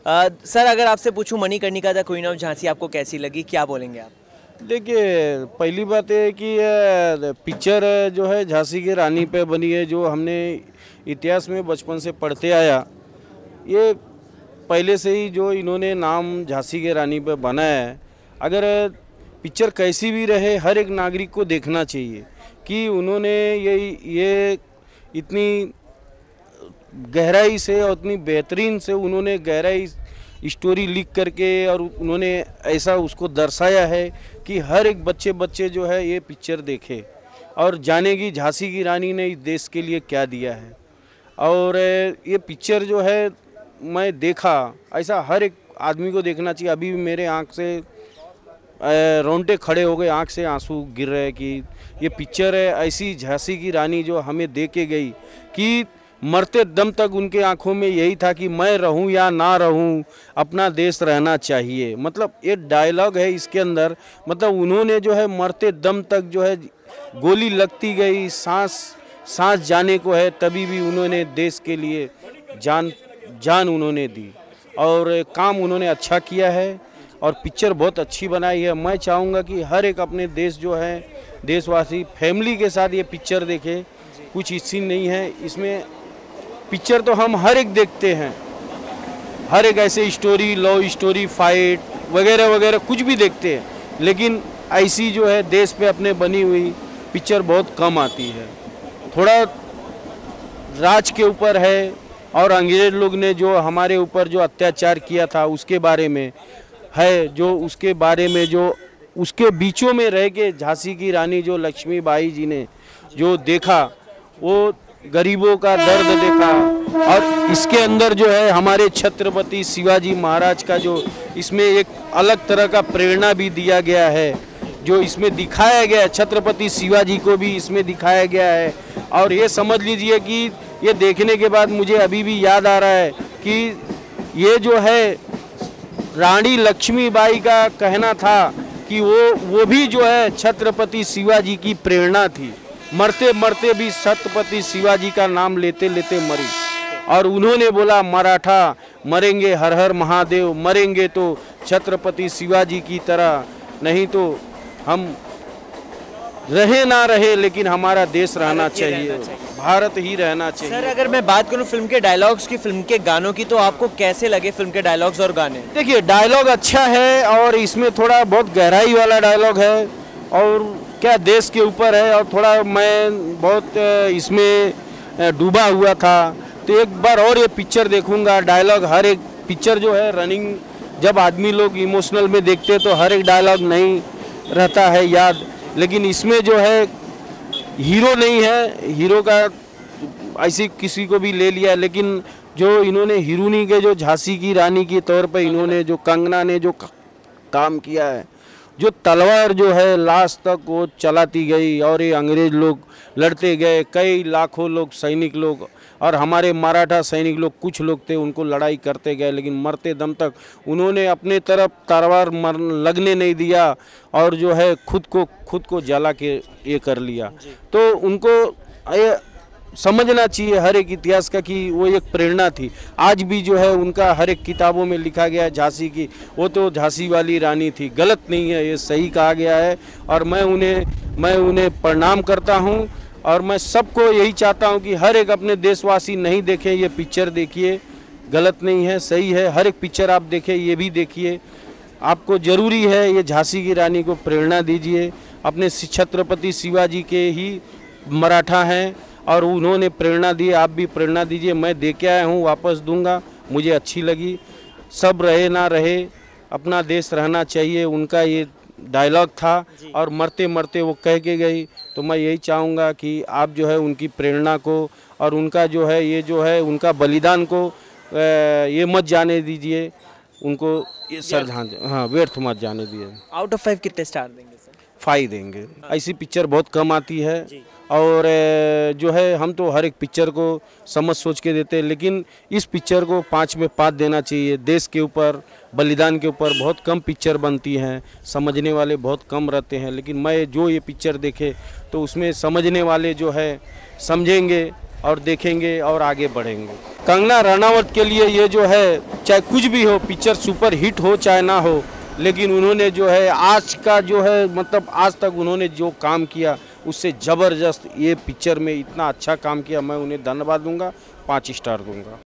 Sir अगर आपसे पूछूं Manikarnika the queen of Jhansi आपको कैसी लगी, क्या बोलेंगे आप? देखिए, पहली बात है कि पिक्चर जो है झांसी की रानी पे बनी है, जो हमने इतिहास में बचपन से पढ़ते आया। ये पहले से ही जो इन्होंने नाम झांसी की रानी पे बनाया है, अगर पिक्चर कैसी भी रहे हर एक नागरिक को देखना चाहिए कि उन्होंने ये इतनी गहराई से और इतनी बेहतरीन से उन्होंने गहराई स्टोरी लिख करके और उन्होंने ऐसा उसको दर्शाया है कि हर एक बच्चे जो है ये पिक्चर देखे और जाने की झांसी की रानी ने इस देश के लिए क्या दिया है। और ये पिक्चर जो है मैं देखा, ऐसा हर एक आदमी को देखना चाहिए। अभी भी मेरे आँख से रोंगटे खड़े हो गए, आँख से आंसू गिर रहे कि ये पिक्चर है ऐसी झांसी की रानी जो हमें दे के गई कि मरते दम तक उनके आंखों में यही था कि मैं रहूं या ना रहूं, अपना देश रहना चाहिए। मतलब ये डायलॉग है इसके अंदर, मतलब उन्होंने जो है मरते दम तक जो है गोली लगती गई, सांस जाने को है, तभी भी उन्होंने देश के लिए जान उन्होंने दी और काम उन्होंने अच्छा किया है और पिक्चर बहुत अच्छी बनाई है। मैं चाहूँगा कि हर एक अपने देश जो है देशवासी फैमिली के साथ ये पिक्चर देखे। कुछ इसी नहीं है इसमें, पिक्चर तो हम हर एक देखते हैं, हर एक ऐसे स्टोरी, लव स्टोरी, फाइट वगैरह वगैरह कुछ भी देखते हैं, लेकिन ऐसी जो है देश पे अपने बनी हुई पिक्चर बहुत कम आती है। थोड़ा राज के ऊपर है और अंग्रेज लोग ने जो हमारे ऊपर जो अत्याचार किया था उसके बारे में है, जो उसके बारे में जो उसके बीचों में रह के झांसी की रानी जो लक्ष्मीबाई जी ने जो देखा, वो गरीबों का दर्द देखा। और इसके अंदर जो है हमारे छत्रपति शिवाजी महाराज का जो इसमें एक अलग तरह का प्रेरणा भी दिया गया है, जो इसमें दिखाया गया है, छत्रपति शिवाजी को भी इसमें दिखाया गया है। और ये समझ लीजिए कि ये देखने के बाद मुझे अभी भी याद आ रहा है कि ये जो है रानी लक्ष्मीबाई का कहना था कि वो भी जो है छत्रपति शिवाजी की प्रेरणा थी। मरते मरते भी छत्रपति शिवाजी का नाम लेते लेते मरी और उन्होंने बोला मराठा मरेंगे हर हर महादेव, मरेंगे तो छत्रपति शिवाजी की तरह, नहीं तो हम रहे ना रहे लेकिन हमारा देश रहना चाहिए, भारत ही रहना चाहिए। सर अगर मैं बात करूं फिल्म के डायलॉग्स की, फिल्म के गानों की, तो आपको कैसे लगे फिल्म के डायलॉग्स और गाने? देखिए, डायलॉग अच्छा है और इसमें थोड़ा बहुत गहराई वाला डायलॉग है और क्या देश के ऊपर है और थोड़ा मैं बहुत इसमें डूबा हुआ था, तो एक बार और ये पिक्चर देखूंगा। डायलॉग हर एक पिक्चर जो है रनिंग, जब आदमी लोग इमोशनल में देखते हैं तो हर एक डायलॉग नहीं रहता है याद, लेकिन इसमें जो है हीरो नहीं है, हीरो का ऐसे किसी को भी ले लिया, लेकिन जो इन्होंने हीरोइनी के जो झांसी की रानी के तौर पे इन्होंने जो कंगना ने जो काम किया है, जो तलवार जो है लास्ट तक वो चलाती गई और ये अंग्रेज लोग लड़ते गए, कई लाखों लोग सैनिक लोग और हमारे मराठा सैनिक लोग कुछ लोग थे उनको लड़ाई करते गए, लेकिन मरते दम तक उन्होंने अपने तरफ तलवार लगने नहीं दिया और जो है खुद को जला के ये कर लिया। तो उनको ये समझना चाहिए हर एक इतिहास का कि वो एक प्रेरणा थी। आज भी जो है उनका हर एक किताबों में लिखा गया है झांसी की, वो तो झांसी वाली रानी थी, गलत नहीं है, ये सही कहा गया है और मैं उन्हें प्रणाम करता हूँ और मैं सबको यही चाहता हूँ कि हर एक अपने देशवासी नहीं देखें, ये पिक्चर देखिए, गलत नहीं है, सही है। हर एक पिक्चर आप देखें, ये भी देखिए, आपको ज़रूरी है ये झांसी की रानी को प्रेरणा दीजिए। अपने छत्रपति शिवाजी के ही मराठा हैं और उन्होंने प्रेरणा दी, आप भी प्रेरणा दीजिए। मैं दे के आया हूँ, वापस दूंगा, मुझे अच्छी लगी। सब रहे ना रहे, अपना देश रहना चाहिए, उनका ये डायलॉग था और मरते मरते वो कह के गई। तो मैं यही चाहूँगा कि आप जो है उनकी प्रेरणा को और उनका जो है ये जो है उनका बलिदान को ये मत जाने दीजिए, उनको ये श्रद्धांजलि, हाँ, व्यर्थ मत जाने दिए। आउट ऑफ 5 कितने स्टार देंगे सर? 5 देंगे। ऐसी पिक्चर बहुत कम आती है और जो है हम तो हर एक पिक्चर को समझ सोच के देते हैं, लेकिन इस पिक्चर को 5 में 5 देना चाहिए। देश के ऊपर, बलिदान के ऊपर बहुत कम पिक्चर बनती हैं, समझने वाले बहुत कम रहते हैं, लेकिन मैं जो ये पिक्चर देखे तो उसमें समझने वाले जो है समझेंगे और देखेंगे और आगे बढ़ेंगे। कंगना रनावत के लिए ये जो है, चाहे कुछ भी हो, पिक्चर सुपर हिट हो चाहे ना हो, लेकिन उन्होंने जो है आज का जो है मतलब आज तक उन्होंने जो काम किया उससे ज़बरदस्त ये पिक्चर में इतना अच्छा काम किया, मैं उन्हें धन्यवाद दूंगा, 5 स्टार दूंगा।